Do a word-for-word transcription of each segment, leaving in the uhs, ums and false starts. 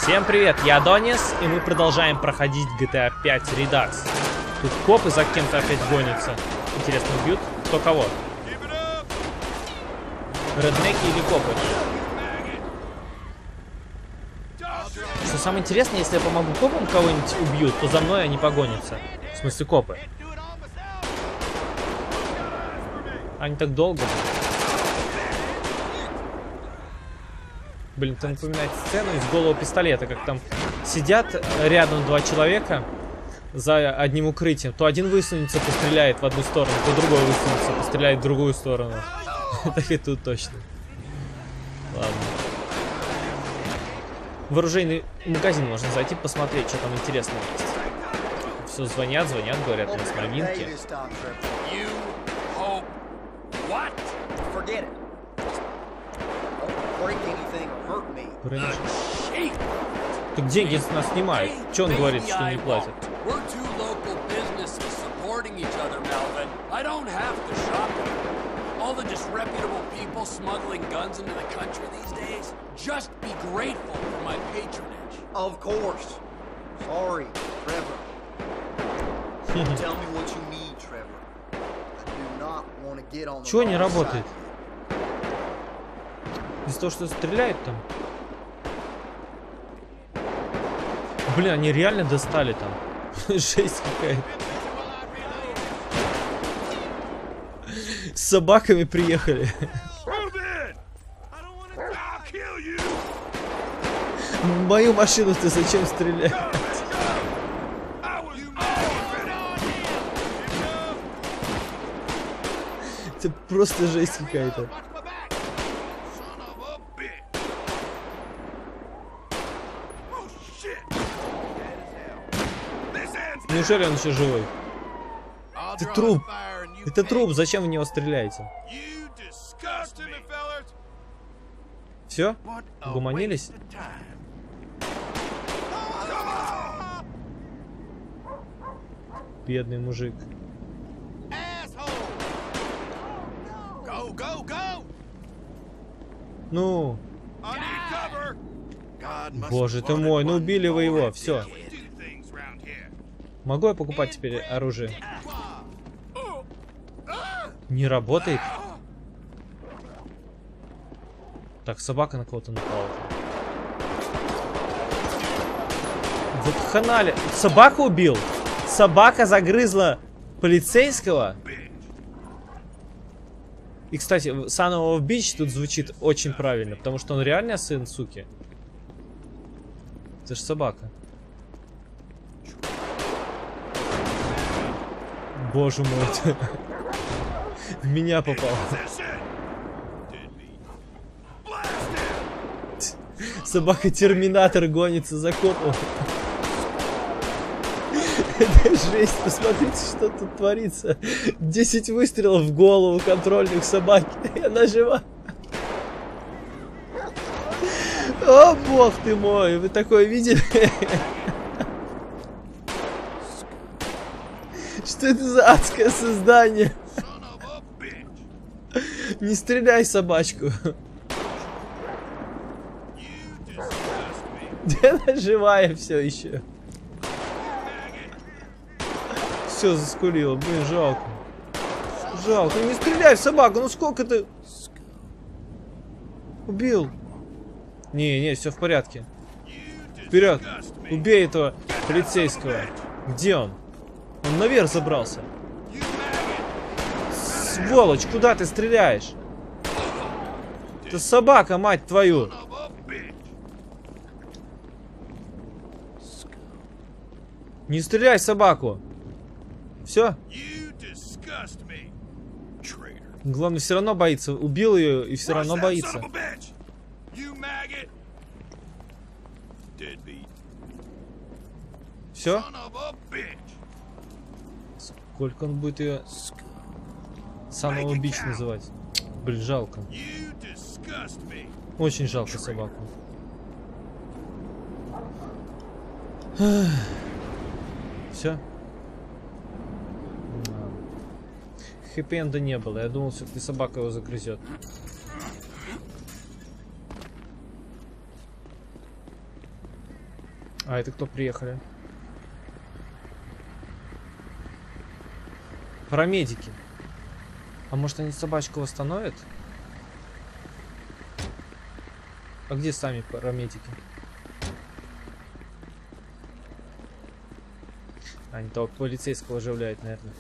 Всем привет, я Адонис, и мы продолжаем проходить джи ти эй пять Redux. Тут копы за кем-то опять гонятся. Интересно, убьют? Кто кого? Реднеки или копы? Что самое интересное, если я помогу копам кого-нибудь убьют, то за мной они погонятся. В смысле копы. Они так долго. Блин, это напоминает сцену из голого пистолета, как там сидят рядом два человека за одним укрытием. То один высунется, постреляет в одну сторону, то другой высунется, постреляет в другую сторону. Так и тут точно. Ладно. В оружейный магазин можно зайти, посмотреть, что там интересного есть. Все, звонят, звонят, говорят, у нас новинки. Так деньги с нас снимают. Че он говорит, что не платят? Чего не работает? Из-за того, что стреляет там? Блин, они реально достали там. Жесть какая-то. С собаками приехали. Мою машину ты зачем стрелять? Это просто жесть какая-то. Неужели он еще живой? Это труп. Это труп. Зачем в него стреляете? Все? Угомонились? Бедный мужик. Ну. Боже ты мой, ну убили вы его. Все. Могу я покупать теперь оружие? Не работает? Так, собака на кого-то напала. Вот ханали. Собаку убил? Собака загрызла полицейского? И, кстати, Son of a Bitch тут звучит очень правильно, потому что он реально сын суки. Это же собака. Боже мой. В меня попал. Собака-терминатор гонится за копом. Это жесть. Посмотрите, что тут творится. десять выстрелов в голову контрольных собаки. И она жива. О, бог ты мой. Вы такое видели? Что это за адское создание? Не стреляй собачку. Она живая все еще. Все заскулила. Блин, жалко. Жалко. Не стреляй в собаку. Ну сколько ты... Убил. Не, не, все в порядке. Вперед. Убей этого полицейского. Где он? Он наверх забрался. Сволочь, куда ты стреляешь? Это собака, мать твою. Не стреляй в собаку. Все. Главное, все равно боится. Убил ее и все равно боится. Все? Сколько он будет ее Son of a Bitch называть? Блин, жалко. Очень жалко собаку. Все? Хэппи-энда не было. Я думал, все-таки собака его загрызет. А это кто приехали? Парамедики. А может они собачку восстановят? А где сами парамедики? Они того полицейского оживляют, наверное.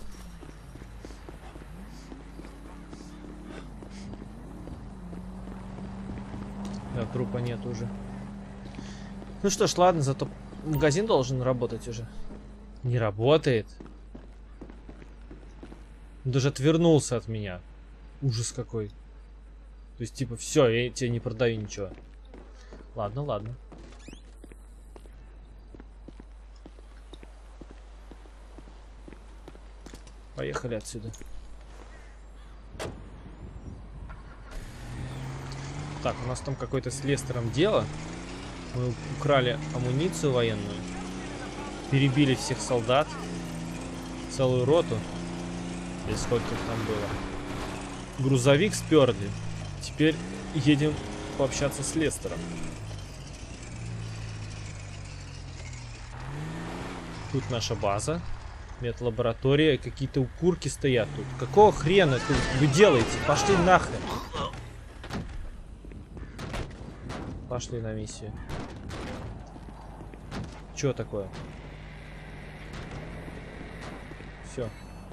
Да, трупа нет уже. Ну что ж, ладно, зато магазин должен работать уже. Не работает. Он даже отвернулся от меня. Ужас какой. То есть, типа, все, я тебе не продаю ничего. Ладно, ладно. Поехали отсюда. Так, у нас там какое-то с Лестером дело. Мы украли амуницию военную. Перебили всех солдат. Целую роту. Или сколько их там было. Грузовик сперли. Теперь едем пообщаться с Лестером. Тут наша база. Медлаборатория. Какие-то укурки стоят тут. Какого хрена тут вы делаете? Пошли нахрен. Пошли на миссию. Чё такое? Все.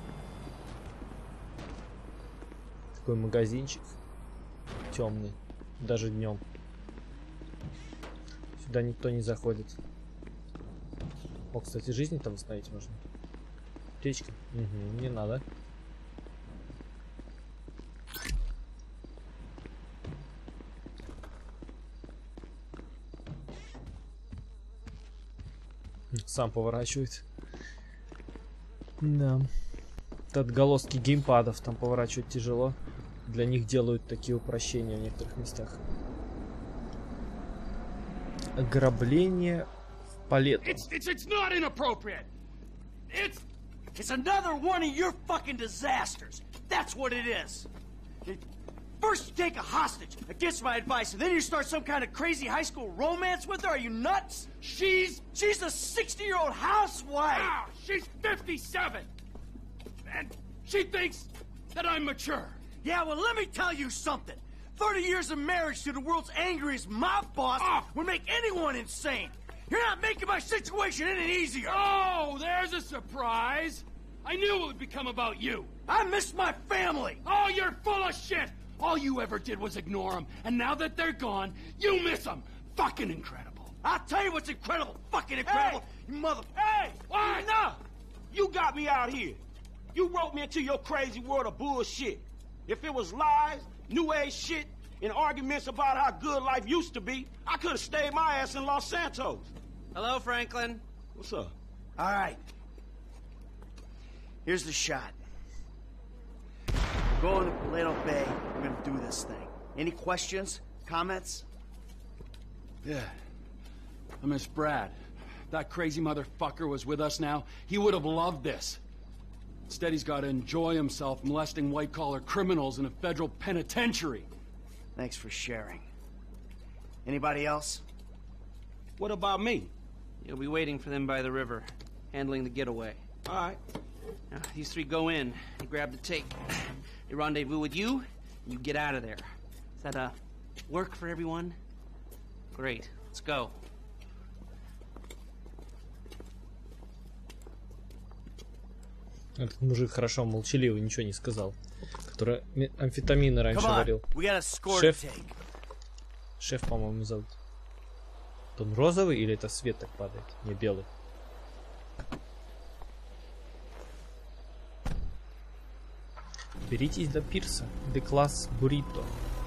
Такой магазинчик. Темный. Даже днем. Сюда никто не заходит. О, кстати, жизни там восстановить можно. Аптечка. Угу, не надо. Сам поворачивает. Да. Это отголоски геймпадов. Там поворачивать тяжело. Для них делают такие упрощения в некоторых местах. Ограбление в палету. It's, it's, it's not inappropriate. It's, it's another one of your fucking disasters. That's what it is. It, first you take a hostage against my advice, and then you start some kind of crazy high school romance with her. Are you nuts? She's she's a sixty-year-old housewife. Wow, she's fifty-seven, and she thinks that I'm mature. Yeah, well, let me tell you something. Thirty years of marriage to the world's angriest mob boss oh. would make anyone insane. You're not making my situation any easier. Oh, there's a surprise. I knew it would become about you. I miss my family. Oh, you're full of shit. All you ever did was ignore them, and now that they're gone, you miss them. Fucking incredible. I'll tell you what's incredible. Fucking incredible. Hey. You mother... Hey! What? Enough! You got me out here. You wrote me into your crazy world of bullshit. If it was lies, new age shit, and arguments about how good life used to be, I could have stayed my ass in Los Santos. Hello, Franklin. What's up? All right. Here's the shot. We're going to Paleto Bay. We're going to do this thing. Any questions? Comments? Yeah. I miss Brad. If that crazy motherfucker was with us now, he would have loved this. Instead, he's got to enjoy himself molesting white-collar criminals in a federal penitentiary. Thanks for sharing. Anybody else? What about me? You'll be waiting for them by the river, handling the getaway. All right. Now, these three go in, they grab the tape. They rendezvous with you, and you get out of there. Does that, uh, work for everyone? Great. Let's go. Этот мужик хорошо молчаливый, ничего не сказал. Который амфетамины раньше варил. Шеф. Шеф, по-моему, зовут. Он розовый или это свет так падает? Не, белый. Беритесь до пирса. The Class Burrito.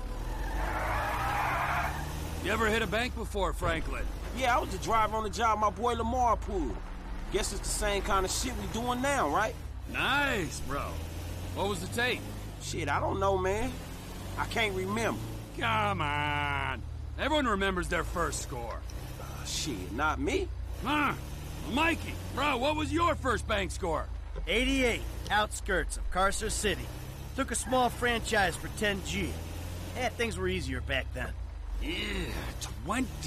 You ever hit a bank before, Franklin? Yeah, I was the driver on the job my boy Lamar pulled. Guess it's the same kind of shit we doing now, right? Nice, bro. What was the tape? Shit, I don't know, man. I can't remember. Come on. Everyone remembers their first score. Uh, shit, not me. Huh? Well, Mikey, bro, what was your first bank score? eighty-eight, outskirts of Carcer City. Took a small franchise for ten G. Yeah, things were easier back then. Yeah, twenty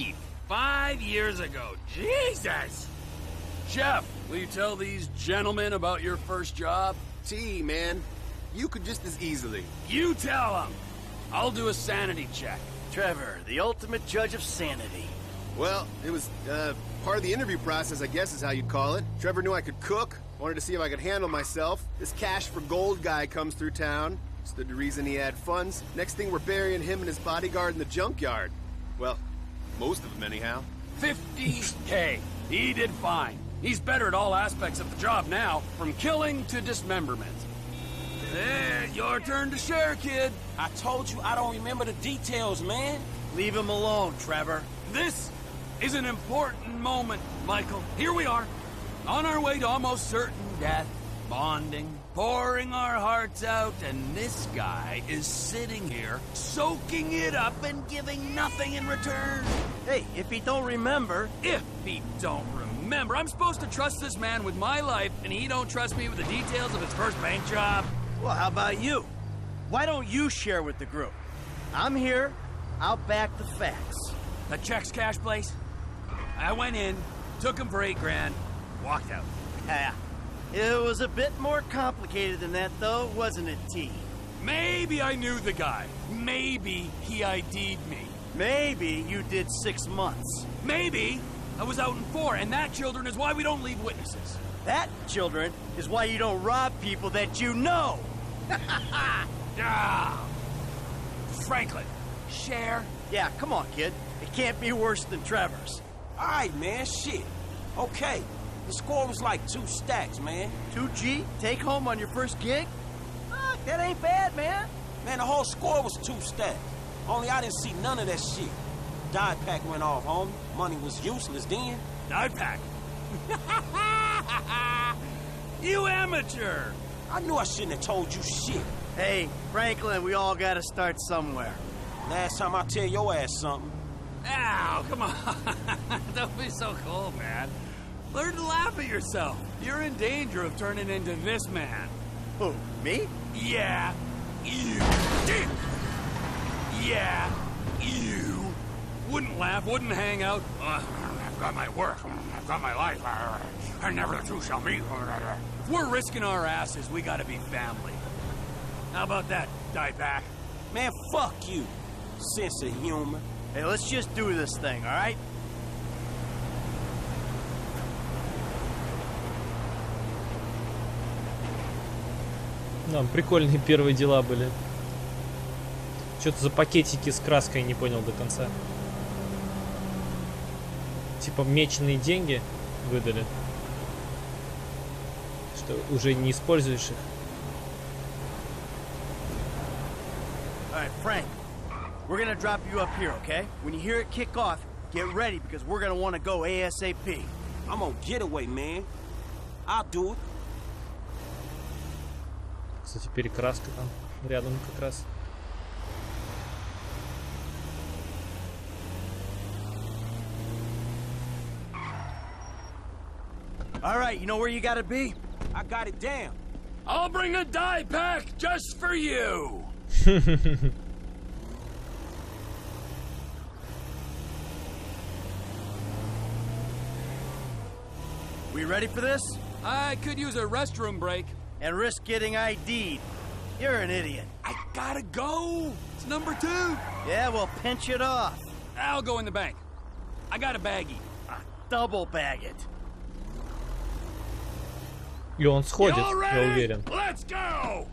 Five years ago. Jesus! Jeff, will you tell these gentlemen about your first job? T, man. You could just as easily. You tell them. I'll do a sanity check. Trevor, the ultimate judge of sanity. Well, it was, uh, part of the interview process, I guess is how you'd call it. Trevor knew I could cook, wanted to see if I could handle myself. This cash for gold guy comes through town. Stood to reason he had funds. Next thing, we're burying him and his bodyguard in the junkyard. Well, most of them anyhow. fifty K. He did fine. He's better at all aspects of the job now, from killing to dismemberment. There, your turn to share, kid. I told you I don't remember the details, man. Leave him alone, Trevor. This is an important moment, Michael. Here we are, on our way to almost certain death, bonding, pouring our hearts out, and this guy is sitting here, soaking it up and giving nothing in return. Hey, if he don't remember... If he don't remember, I'm supposed to trust this man with my life, and he don't trust me with the details of his first bank job? Well, how about you? Why don't you share with the group? I'm here. I'll back the facts. The checks cash place? I went in, took him for eight grand, walked out. Yeah. It was a bit more complicated than that, though, wasn't it, T? Maybe I knew the guy. Maybe he I D'd me. Maybe you did six months. Maybe I was out in four, and that, children, is why we don't leave witnesses. That, children, is why you don't rob people that you know. Ah. Franklin, share? Yeah, come on, kid. It can't be worse than Trevor's. All right, man, shit. Okay, the score was like two stacks, man. two G, take home on your first gig? Fuck, that ain't bad, man. Man, the whole score was two stacks. Only I didn't see none of that shit. Die pack went off, homie. Money was useless then. Die pack. You amateur! I knew I shouldn't have told you shit. Hey, Franklin, we all gotta start somewhere. Last time I tell your ass something. Ow, come on. Don't be so cold, man. Learn to laugh at yourself. You're in danger of turning into this man. Who, me? Yeah, you. Yeah, you. Wouldn't laugh, wouldn't hang out. Uh, I've got my work, I've got my life. I never the two shall meet. If we're risking our asses, we gotta be family. How about that, die back? Man, fuck you. Sense of humor. Hey, let's just do this thing, all right? Да, прикольные первые дела были. Что-то за пакетики с краской не понял до конца. Типа меченые деньги выдали. Что уже не используешь их. All right, Frank. We're gonna drop you up here, okay? When you hear it kick off, get ready because we're gonna want to go ASAP. I'm on getaway, man. I'll do it. Кстати, перекраска там рядом как раз. All right, you know where you gotta be? I got it down. I'll bring a die pack just for you. We ready for this? I could use a restroom break. And risk getting I D'd. You're an idiot. I gotta go. It's number two. Yeah, well, pinch it off. I'll go in the bank. I got a baggie. Ah, double bag it. И он сходит, You all я ready? уверен. Let's go.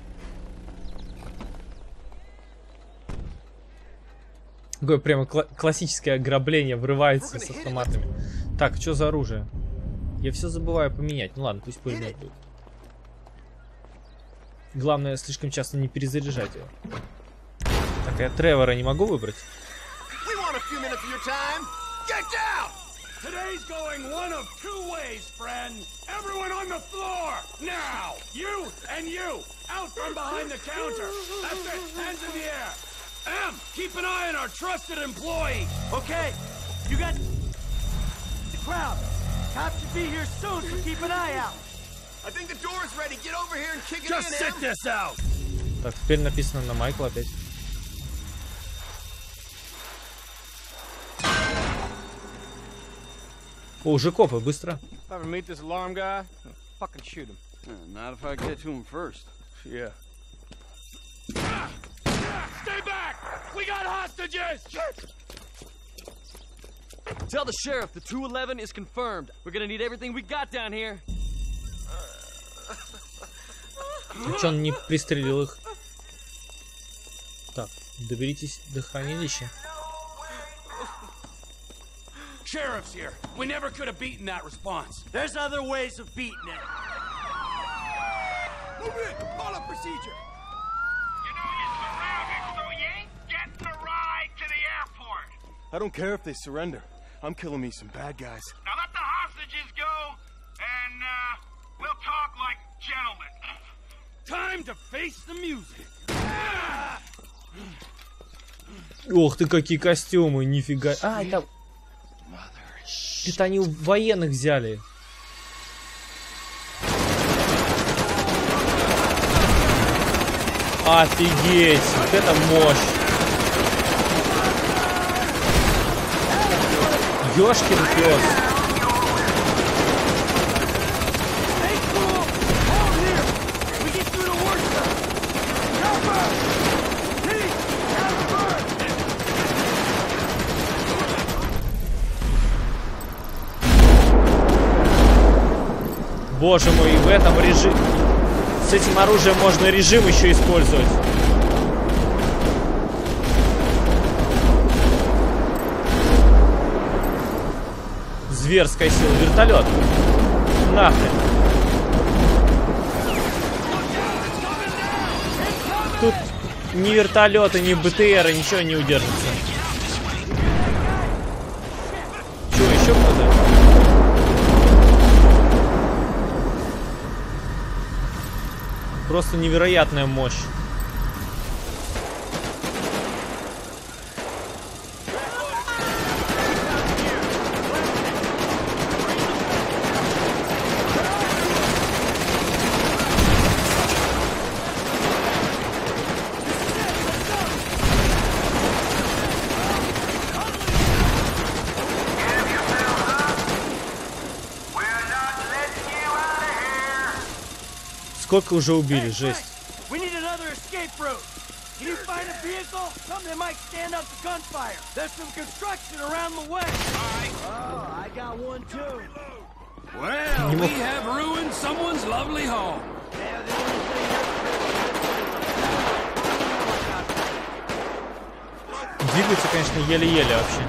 Такое прямо кла классическое ограбление, врывается с автоматами. Так, что за оружие? Я все забываю поменять. Ну ладно, пусть пулемет будет. Главное, слишком часто не перезаряжать его. Так, я Тревора не могу выбрать? Today's going one of two ways, friend. Everyone on the floor, now. You and you, out from behind the counter. That's it, hands in the air. M, keep an eye on our trusted employee. Okay, you got the crowd. Cops should be here soon, so keep an eye out. I think the door is ready. Get over here and kick it Just in, sit Em. this out. Так, теперь написано на Майкла опять. О, уже копы, быстро. If I ever meet this alarm guy, I'll fucking shoot him. Not if I get to him first. Yeah. Stay back! We got hostages! Tell the sheriff the two eleven is confirmed. We're gonna need everything we got down here. Че он не пристрелил их? Так, доберитесь до хранилища. Sheriff's here. We never could have beaten that response. There's other ways of beating it. Move in! Call up procedure! You know you're surrounded, so you ain't getting a ride to the airport! I don't care if they surrender. I'm killing me some bad guys. Now let the hostages go, and, uh, we'll talk like gentlemen. Time to face the music. Ох ты, какие костюмы, нифига. А, это... Это они у военных взяли. Офигеть, вот это мощь. Ёшкин пёс. Боже мой, и в этом режиме... С этим оружием можно режим еще использовать. Зверская сила. Вертолет. Нахрен. Тут ни вертолеты, ни БТРы, ничего не удержится. Че, еще кто-то? Просто невероятная мощь. Сколько уже убили, жесть. We need another escape route. Can you find a vehicle? Something that might stand up to gunfire. There's some construction around the way. Oh, I got one too. Well, we have ruined someone's lovely home. Двигаются, конечно, еле-еле вообще.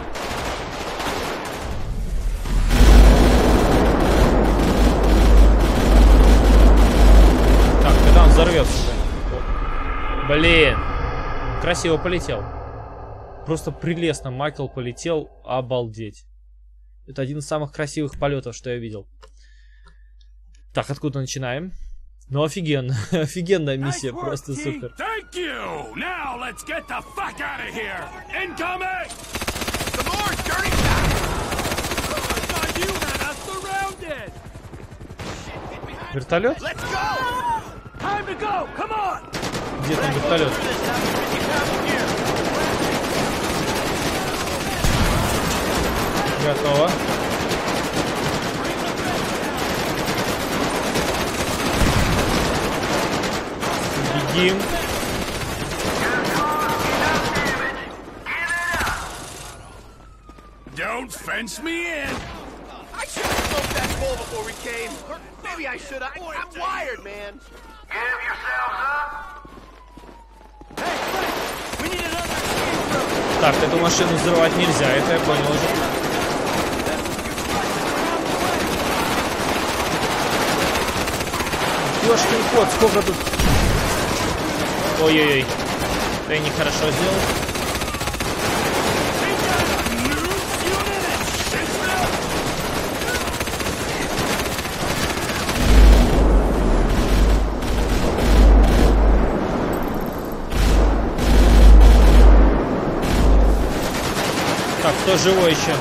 Взорвется. Блин. Красиво полетел. Просто прелестно. Майкл полетел. Обалдеть. Это один из самых красивых полетов, что я видел. Так, откуда начинаем? Ну, офигенно. Офигенная миссия. Просто супер. Вертолет? Где там вертолет? Готово. Бегим. Don't fence me in. I should have smoked that bowl before we came. Or maybe I should have. I'm wired, man. Give yourselves up. Hey, Frank, we need another escape route. Так, эту машину взрывать нельзя, это я понял уже. Ёшкин кот, сколько тут... Ой-ой-ой. Это я нехорошо сделал. Так, кто живой еще?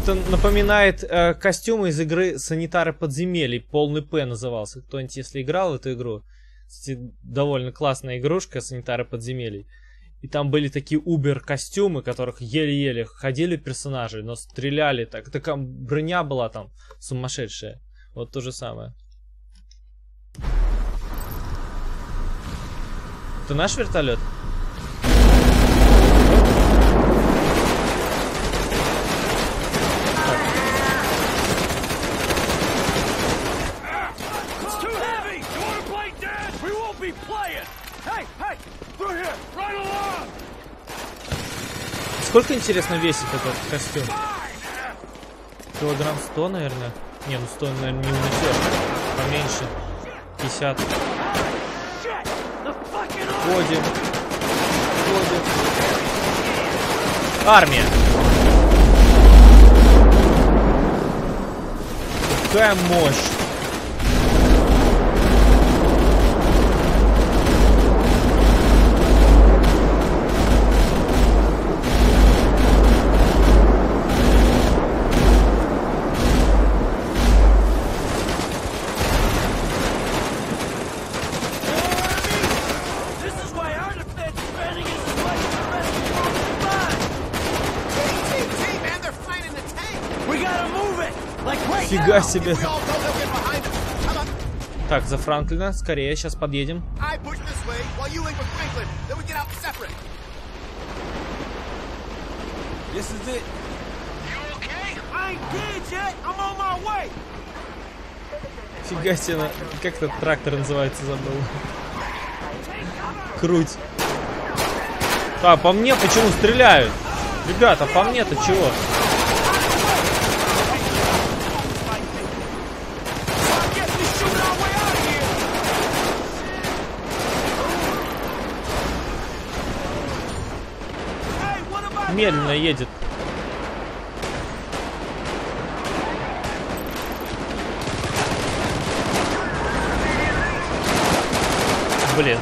Это напоминает э, костюмы из игры «Санитары подземелий». Полный П назывался. Кто-нибудь, если играл в эту игру, кстати, довольно классная игрушка «Санитары подземелий». И там были такие убер-костюмы, которых еле-еле ходили персонажи, но стреляли так. Такая броня была там сумасшедшая. Вот то же самое. Это наш вертолет? Сколько, интересно, весит этот костюм? Килограмм сто, наверное? Не, ну сто, наверное, не унесешь. Поменьше. пятьдесят. Ходим. Ходим. Армия. Какая мощь. Фига себе. Так, за Франклина. Скорее, сейчас подъедем. Фига себе. Как этот трактор называется, забыл. Круть. А, по мне почему стреляют? Ребята, по мне-то чего? Медленно едет. Блин.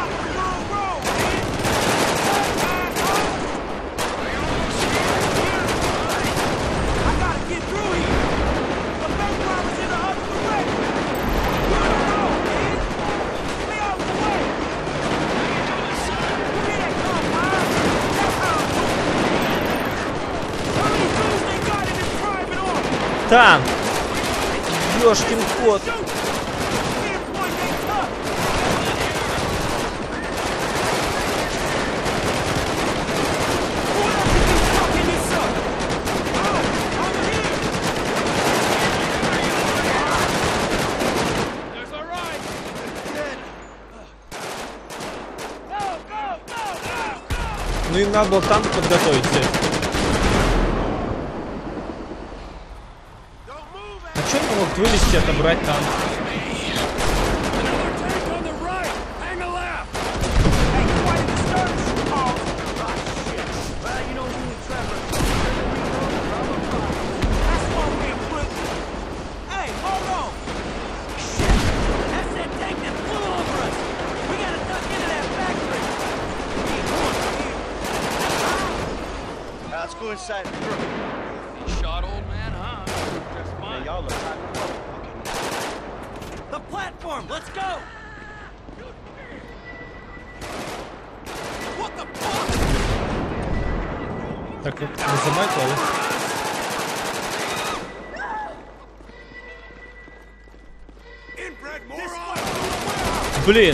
Танк! Ёшкин кот! Ну им надо было танк подготовить. Могут вылезти, отобрать танк. The platform, let's go! What the fuck? Так, нажимай клавиш. Блин.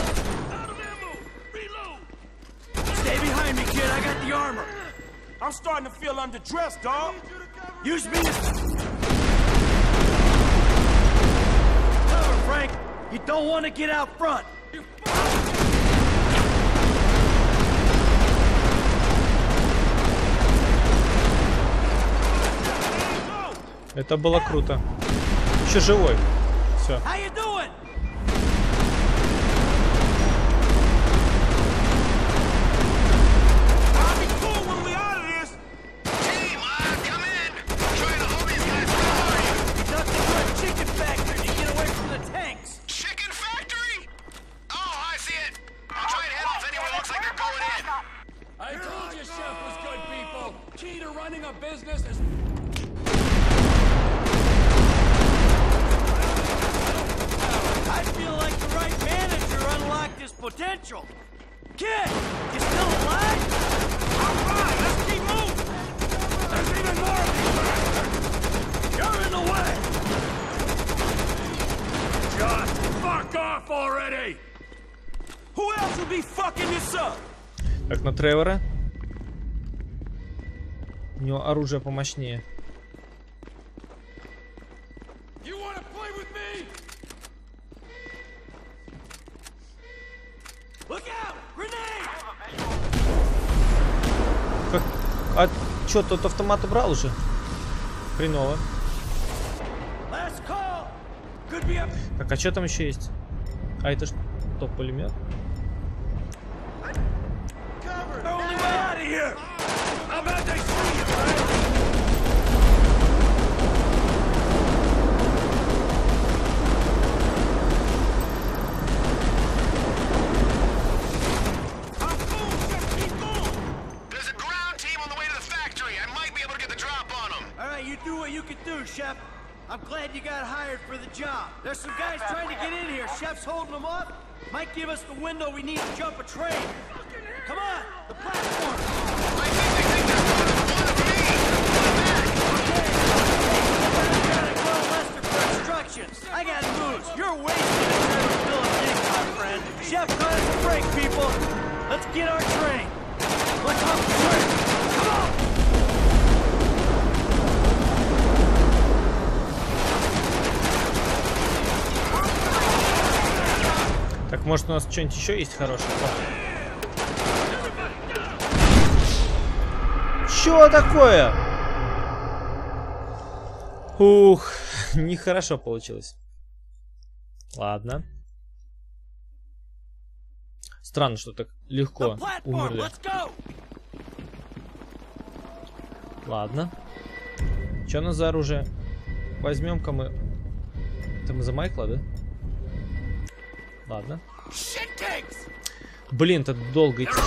Stay behind me, kid. I got the armor. I'm starting to feel underdressed, dog. Use me as cover, Frank. You don't want to get out front. Это было круто. Еще живой. Все. How you doing? unlocked his potential. Kid, you still alive? I'm fine. Let's keep moving. There's even more of these bastards. You're in the way. Just fuck off already. Who else would be fucking this up? Так, на Тревора. У него оружие помощнее. You wanna play with me? Look out! Grenade! Как... А чё, тот автомат убрал уже? Хреново. Last call. Could be up. Так, а что там еще есть? А это что, пулемет? The only way out of here. How about they see you, right? There's a ground team on the way to the factory. I might be able to get the drop on them. All right, you do what you can do, Chef. I'm glad you got hired for the job. There's some guys trying to get in here. Chef's holding them up. Might give us the window we need to jump a train. Come on, the platform. I think they think they're one of me. I gotta go to Lester for instructions. I got moves. You're wasting a trip to fill a tank, my friend. Chef, cut us a break, people. Let's get our train. Let's hop the train. Come on. Так, может, у нас что-нибудь еще есть хорошее? Чё такое? Ух, нехорошо получилось. Ладно. Странно, что так легко умерли. Ладно. Что у нас за оружие? Возьмем-ка мы... Это мы за Майкла, да? Ладно. Блин, это долго идти.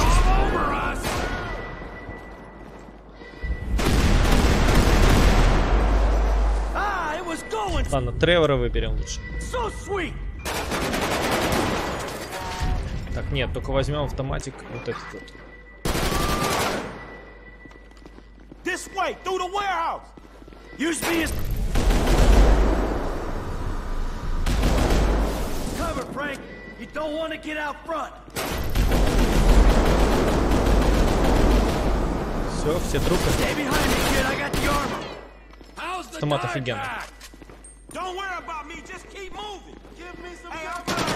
Ладно, Тревора выберем лучше. Так, нет, только возьмем автоматик вот этот вот. This way, through the warehouse. Use me as cover, Frank. You don't want to get out front. Все, все трупы. Stay behind me, kid. I got the armor. How's the Автомат guy офигенно. back? Don't worry about me, just keep moving. Give me some hey,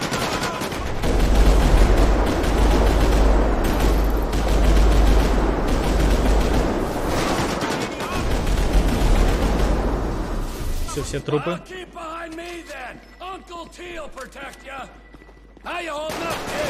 Все, все трупы. I'll keep behind me then. Uncle T'll protect ya. How you holding up, kid?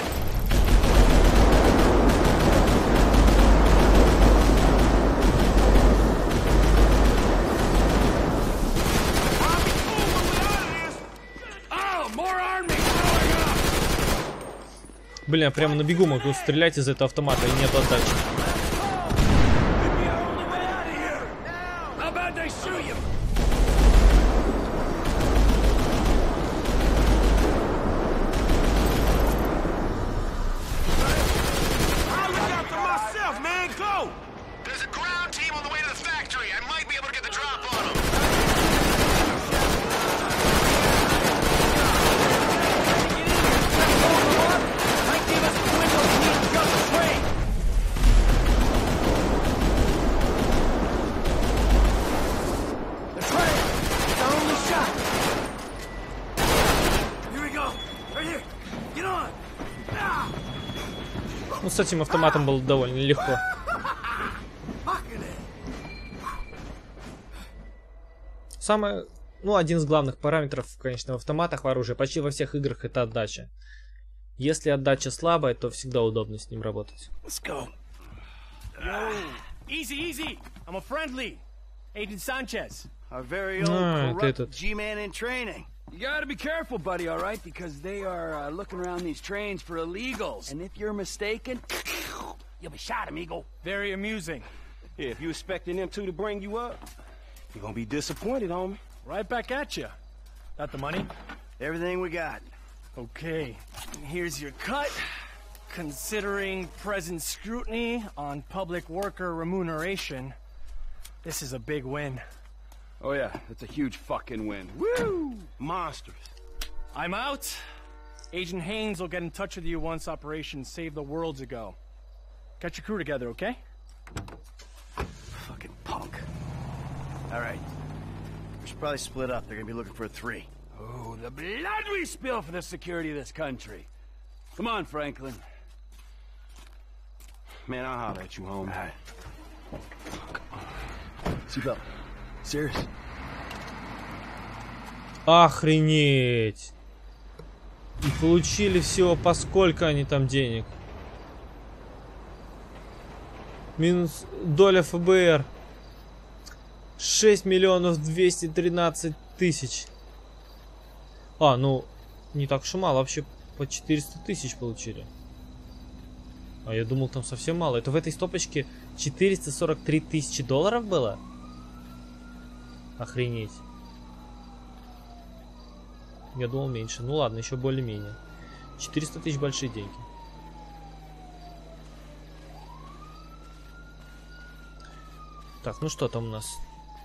Блин, я прямо на бегу могу стрелять из этого автомата, и нет отдачи. Ну, с этим автоматом было довольно легко. Самое, ну, один из главных параметров, конечно, в автоматах, в оружии, почти во всех играх, это отдача. Если отдача слабая, то всегда удобно с ним работать. Let's go. Yo, easy, easy. I'm a friendly. Agent Sanchez. Our very own А, это corrupt этот. G-man in training. You gotta be careful, buddy, all right? Because they are uh, looking around these trains for illegals. And if you're mistaken, you'll be shot, amigo. Very amusing. Yeah, if you expecting them two to bring you up, you're gonna be disappointed, homie. Right back at you. Got the money? Everything we got. Okay. Here's your cut. Considering present scrutiny on public worker remuneration, this is a big win. Oh yeah, it's a huge fucking win. Woo! Monsters. I'm out. Agent Haynes will get in touch with you once Operation Save the World's a go. Get your crew together, okay? Fucking punk. All right. We should probably split up. They're gonna be looking for a three. Oh, the blood we spill for the security of this country. Come on, Franklin. Man, I'll holler at you, home. All right. Seatbelt. Serious? Охренеть. И получили всего по сколько они там денег. Минус доля ФБР. шесть миллионов двести тринадцать тысяч. А, ну, не так уж и мало. Вообще по четыреста тысяч получили. А я думал, там совсем мало. Это в этой стопочке четыреста сорок три тысячи долларов было? Охренеть. Я думал меньше. Ну ладно, еще более-менее. четыреста тысяч большие деньги. Так, ну что там у нас?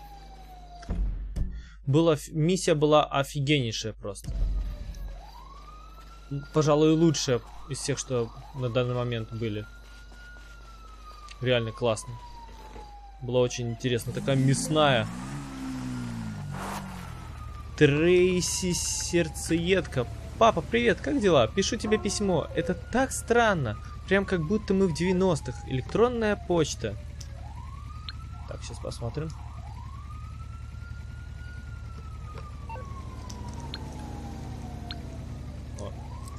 Была, миссия была офигеннейшая просто. Пожалуй, лучшая из всех, что на данный момент были. Реально классно. Было очень интересно. Такая мясная. Трейси Сердцеедка. Папа, привет, как дела? Пишу тебе письмо. Это так странно. Прям как будто мы в девяностых. Электронная почта. Так, сейчас посмотрим. О.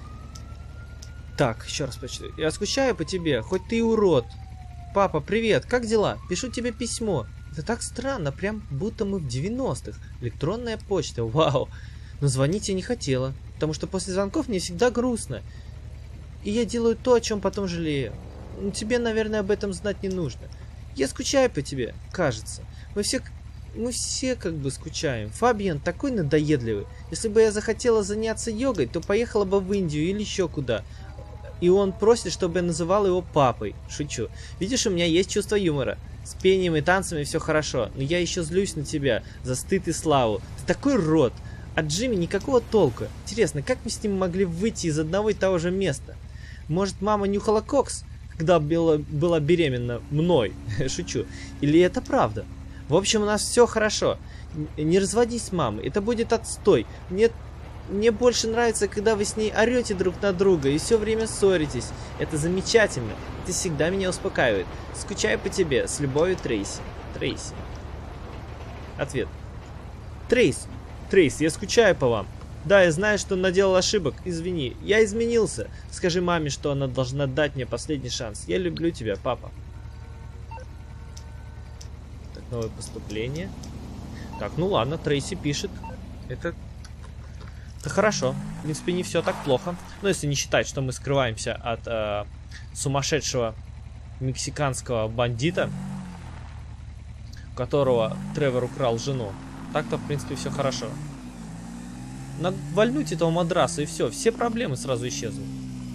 Так, еще раз почитаю. Я скучаю по тебе, хоть ты и урод. Папа, привет, как дела? Пишу тебе письмо. Это так странно, прям будто мы в девяностых. Электронная почта, вау. Но звонить я не хотела, потому что после звонков мне всегда грустно. И я делаю то, о чем потом жалею. Но тебе, наверное, об этом знать не нужно. Я скучаю по тебе, кажется. Мы все, мы все как бы скучаем. Фабиан такой надоедливый. Если бы я захотела заняться йогой, то поехала бы в Индию или еще куда. И он просит, чтобы я называла его папой. Шучу. Видишь, у меня есть чувство юмора. С пением и танцами все хорошо. Но я еще злюсь на тебя за стыд и славу. Ты такой род. От Джимми никакого толка. Интересно, как мы с ним могли выйти из одного и того же места? Может, мама нюхала кокс, когда была, была беременна мной? Шучу. Или это правда? В общем, у нас все хорошо. Не разводись с мамой. Это будет отстой. Мне... Мне больше нравится, когда вы с ней орете друг на друга и все время ссоритесь. Это замечательно. Это всегда меня успокаивает. Скучаю по тебе. С любовью, Трейси. Трейси. Ответ. Трейс. Трейс, я скучаю по вам. Да, я знаю, что наделал ошибок. Извини. Я изменился. Скажи маме, что она должна дать мне последний шанс. Я люблю тебя, папа. Так, новое поступление. Так, ну ладно, Трейси пишет. Это... Это хорошо. В принципе, не все так плохо. Но если не считать, что мы скрываемся от э, сумасшедшего мексиканского бандита, у которого Тревор украл жену. Так-то, в принципе, все хорошо. Надо вальнуть этого мадраса, и все. Все проблемы сразу исчезнут.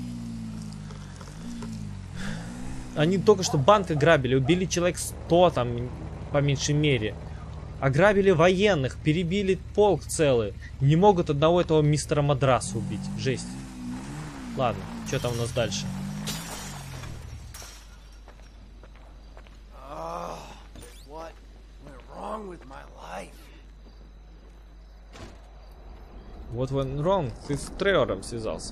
Они только что банк ограбили. Убили человек сто, там, по меньшей мере. Ограбили военных, перебили полк целый. Не могут одного этого мистера Мадраса убить. Жесть. Ладно, что там у нас дальше? Oh, what went wrong with my life? Вот went wrong. Ты с Тревором связался.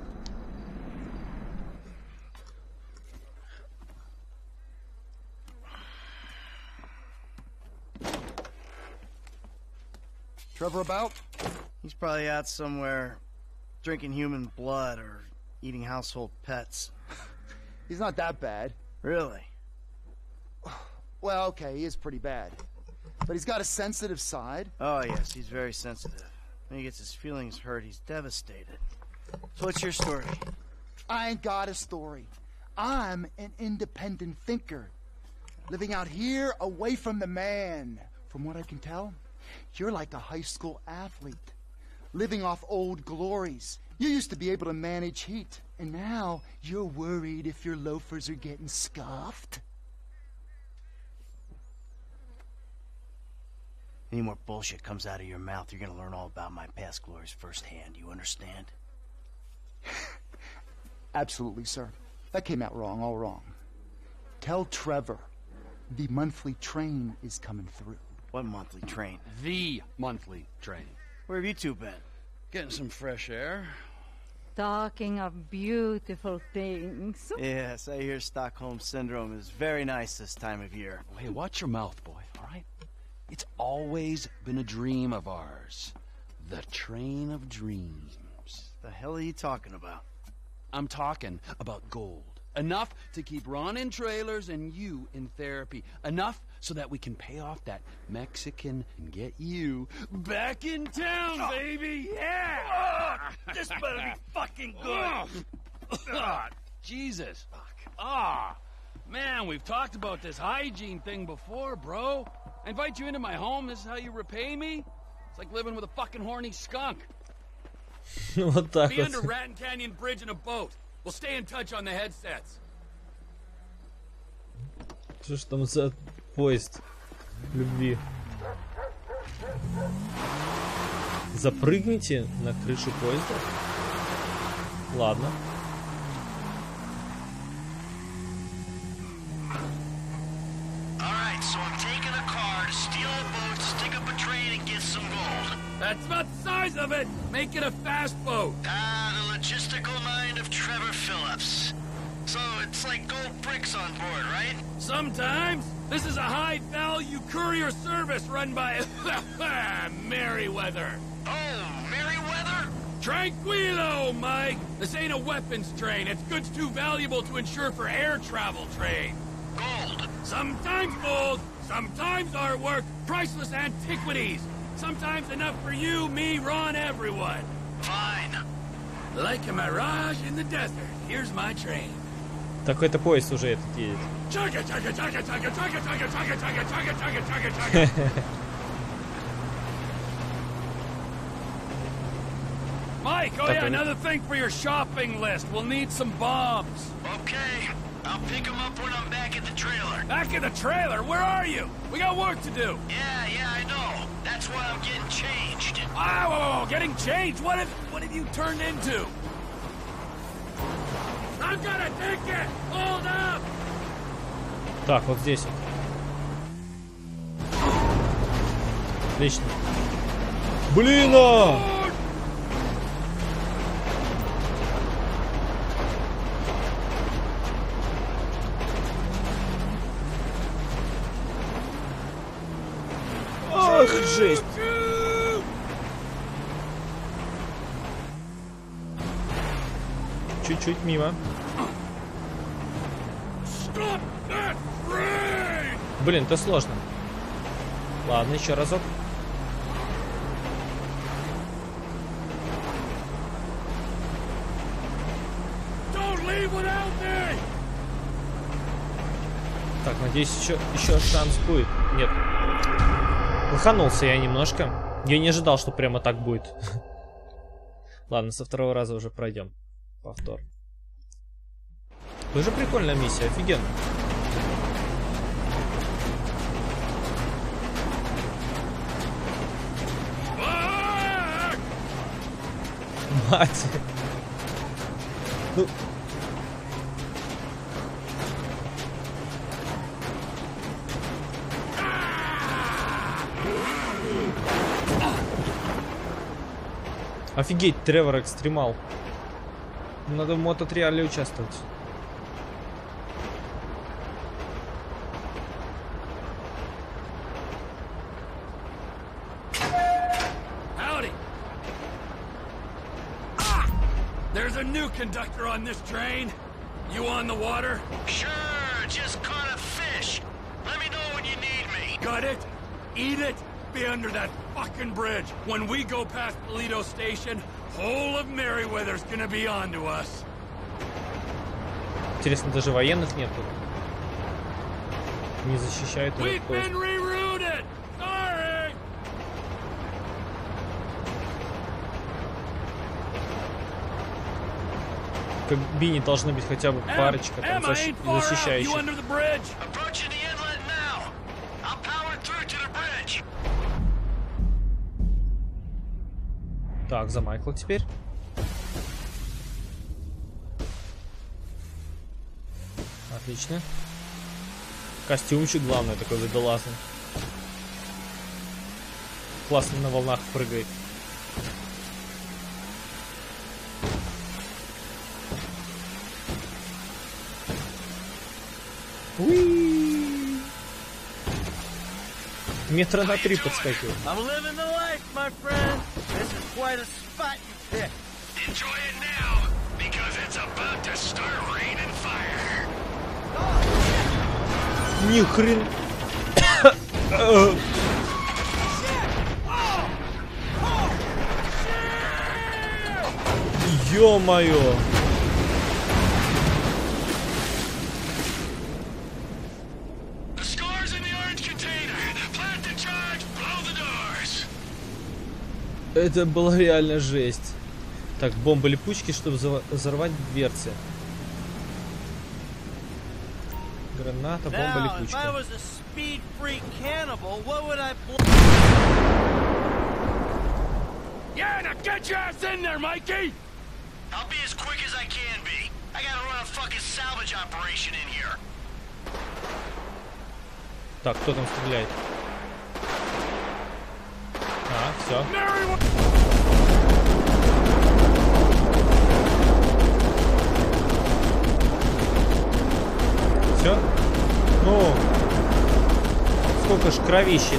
Trevor about? He's probably out somewhere drinking human blood or eating household pets. He's not that bad. Really? Well, okay, he is pretty bad. But he's got a sensitive side. Oh, yes, he's very sensitive. When he gets his feelings hurt, he's devastated. So what's your story? I ain't got a story. I'm an independent thinker. Living out here away from the man. From what I can tell, you're like a high school athlete, living off old glories, You used to be able to manage heat, and now you're worried if your loafers are getting scuffed? Any more bullshit comes out of your mouth, you're gonna learn all about my past glories firsthand. You understand? Absolutely, sir. That came out wrong, all wrong. Tell Trevor the monthly train is coming through. What monthly train? The monthly train. Where have you two been? Getting some fresh air. Talking of beautiful things. Yes, I hear Stockholm Syndrome is very nice this time of year. Hey, watch your mouth, boy, all right? It's always been a dream of ours. The train of dreams. The hell are you talking about? I'm talking about gold. Enough to keep Ron in trailers and you in therapy. Enough so that we can pay off that Mexican and get you back in town, oh. baby! Yeah! Oh, this better be fucking good! Oh, Jesus. Ah, oh, man, we've talked about this hygiene thing before, bro. I invite you into my home, this is how you repay me? It's like living with a fucking horny skunk. Вот так Be вот. under Raton Canyon Bridge in a boat. We'll stay in touch on the headsets. Что ж там за поезд любви? Запрыгните на крышу поезда. Ладно. Alright, so I'm taking a car to steal a boat, stick up a train, and get some gold. That's about the size of it. Make it a fast boat. Ah, the logistical mind of Trevor Phillips. So it's like gold bricks on board, right? Sometimes. This is a high-value courier service run by Merryweather. Oh, Merryweather? Tranquilo, Mike. This ain't a weapons train. It's goods too valuable to insure for air travel trade. Gold. Sometimes gold, sometimes artwork, priceless antiquities. Sometimes enough for you, me, Ron, everyone. Fine. Like a mirage in the desert. Here's my train. Так это поезд уже этот едет. Chugga, chugga, chugga, chugga, chugga, chugga, chugga, chugga, chugga, chugga, chugga, chugga. Mike, oh yeah, another thing for your shopping list. We'll need some bombs. Okay. I'll pick them up when I'm back at the trailer. Back at the trailer? Where are you? We got work to do. Yeah, yeah, I know. That's why I'm getting changed. Ah, whoa, whoa, whoa, getting changed? What have, what have you turned into? I've got a ticket! Hold up! Так, вот здесь. Отлично. Блин! А! Ах, жесть! Чуть-чуть мимо. Блин, это сложно. Ладно, еще разок. Так, надеюсь, еще, еще шанс будет. Нет. Лоханулся я немножко. Я не ожидал, что прямо так будет. Ладно, со второго раза уже пройдем. Повтор. Тоже прикольная миссия, офигенно. Мать. Ну. Офигеть, Тревор экстремал. Надо в мототриале участвовать. Howdy. Ah! There's a new conductor on this train. You on the water? Sure, just caught a fish. Let me know when you need me. Got it? Eat it? Be under that fucking bridge. When we go past Toledo Station, whole of Merryweather's gonna be onto us. Интересно, даже военных нет тут. Не защищают этот We've поезд. been rerouted. Sorry. В кабине должны быть хотя бы парочка там защ... защищающих. Так, за Майкла теперь. Отлично. Костюмчик главное такой водолазный. Классно на волнах прыгает. Уи! Метра на три подскакиваю. I'm living the life, my friend. This is quite a spot you picked. Enjoy it now, because it's about to start raining fire. Ни хрен. Ё-моё. Это была реально жесть. Так, бомба-липучки, чтобы взорвать дверцы. Граната, бомба-липучка. Yeah, now get your ass in there, Mikey! I'll be as quick as I can be. I gotta run a fucking salvage operation in here. Так, кто там стреляет? А, все. Все? Ну, сколько ж кровищи.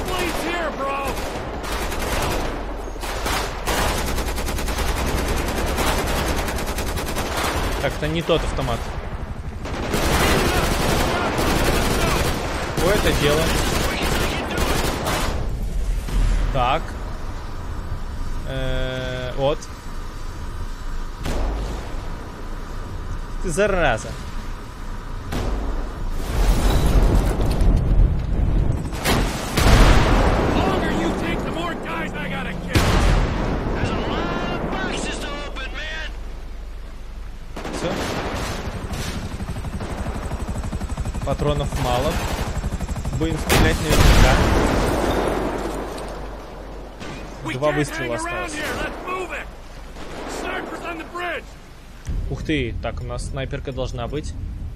Так-то не тот автомат. О, это дело. Так. Э-э, вот. Ты зараза. Все. Патронов мало. Будем стрелять наверняка. Два выстрела осталось. Ух ты, так, у нас снайперка должна быть.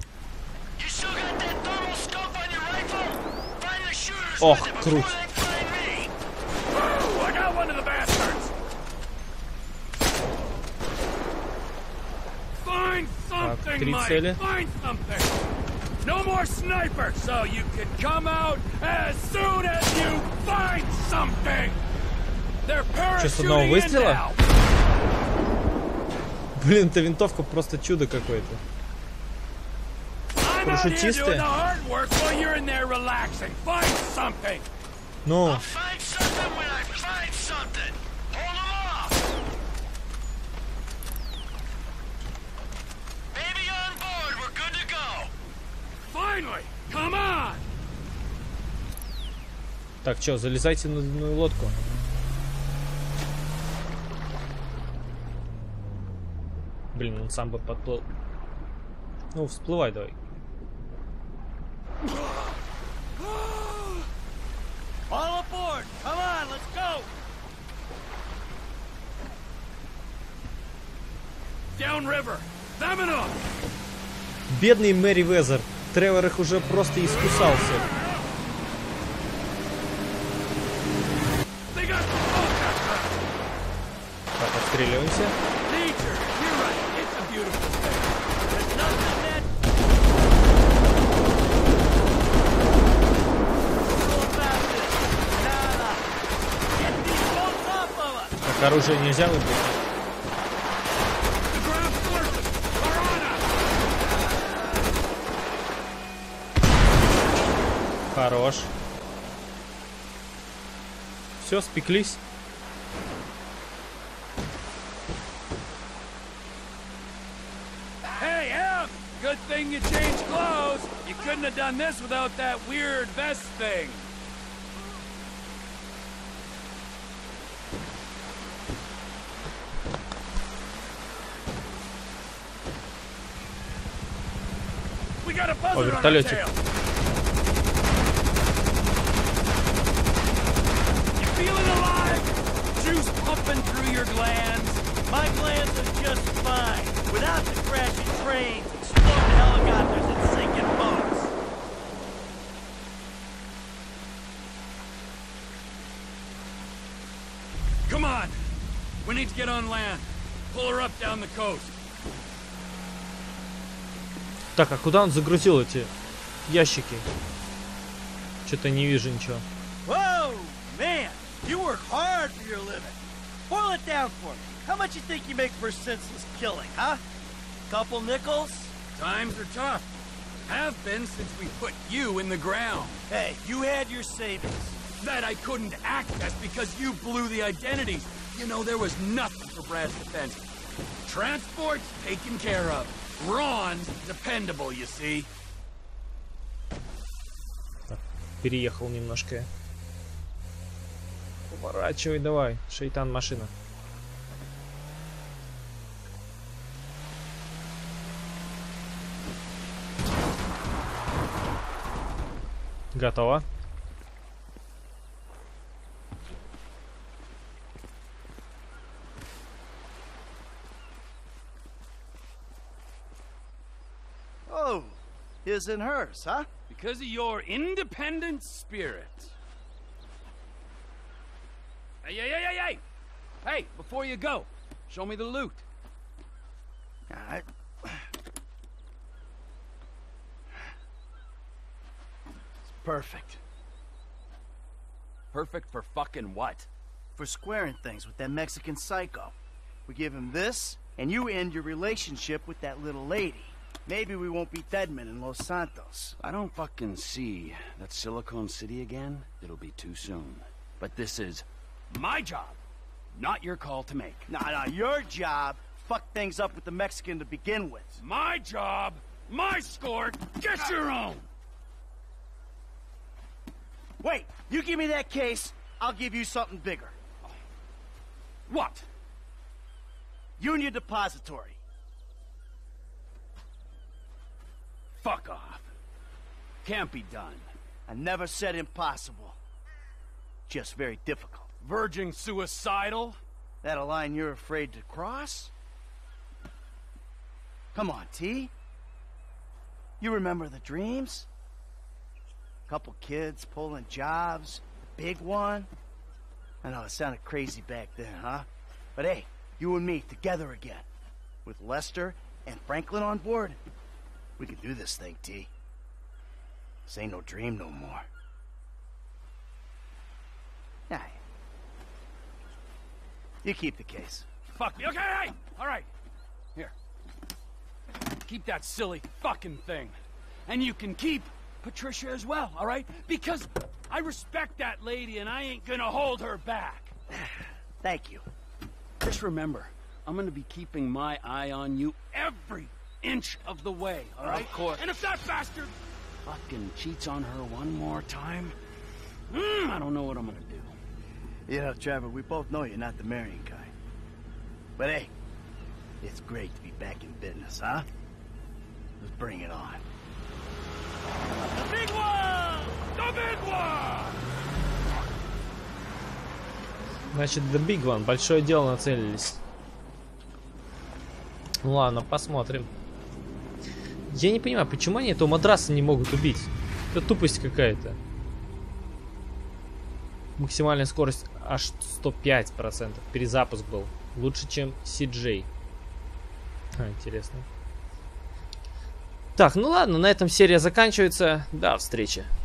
Ох, круто. Так, три цели. No more snipers, so you can come out as soon as you find something. They're Сейчас одного выстрела? Блин, эта винтовка просто чудо какое-то. Парашютисты? Ну. Так, что, залезайте на, на лодку. Блин, он сам бы подплыл. Ну, всплывай давай. All aboard! Come on, let's go! Downriver! Domino! Бедный Мэри Везер. Тревор их уже просто искусался. Так, отстреливаемся. Так, оружие нельзя выбрать. Хорош. Все, спеклись. Hey, Em! Good thing you changed clothes. You couldn't have done this without that weird vest thing. О, вертолетик. Feeling alive? Juice pumping through your glands? My glands are just fine. Without the crashing trains, exploding helicopters, and sinking boats. Come on! We need to get on land. Pull her up down the coast. Так, а куда он загрузил эти ящики? Что-то не вижу ничего. Whoa, man! You work hard for your living. Boil it down for me. How much you think you make for senseless killing, huh? Couple nickels? Times are tough. Have been since we put you in the ground. Hey, you had your savings. That I couldn't access because you blew the identities. You know, there was nothing for Brad's defense. Transport's taken care of. Ron's dependable, you see. Так, переехал немножко. Поворачивай давай, шейтан машина. Готово. Oh, his and hers, huh? Because of your independent spirit. Hey, hey, hey, hey, hey! Hey, before you go, show me the loot. All right. It's perfect. Perfect for fucking what? For squaring things with that Mexican psycho. We give him this, and you end your relationship with that little lady. Maybe we won't be deadmen in Los Santos. I don't fucking see that Silicon City again. It'll be too soon. But this is my job, not your call to make. Nah, nah, your job. Fuck things up with the Mexican to begin with. My job, my score, get your own! Wait, you give me that case, I'll give you something bigger. What? Union Depository. Fuck off. Can't be done. I never said impossible. Just very difficult. Verging suicidal? That a line you're afraid to cross? Come on, T. You remember the dreams? Couple kids pulling jobs, the big one. I know it sounded crazy back then, huh? But hey, you and me together again. With Lester and Franklin on board. We can do this thing, T. This ain't no dream no more. Nah. You keep the case. Fuck me. Okay, hey! All right. Here. Keep that silly fucking thing. And you can keep Patricia as well, all right? Because I respect that lady and I ain't gonna hold her back. Thank you. Just remember, I'm gonna be keeping my eye on you every inch of the way, all right? Of course. And if that bastard fucking cheats on her one more time, mm, I don't know what I'm gonna do. You know, Trevor, we both know you're not the marrying kind. But hey, it's great to be back in business, huh? Let's bring it on. The big one! The big one! Значит, the big one. Большое дело нацелились. Ну ладно, посмотрим. Я не понимаю, почему они этого матраса не могут убить? Это тупость какая-то. Максимальная скорость аж сто пять процентов. Перезапуск был. Лучше, чем си джей. А, интересно. Так, ну ладно, на этом серия заканчивается. До встречи.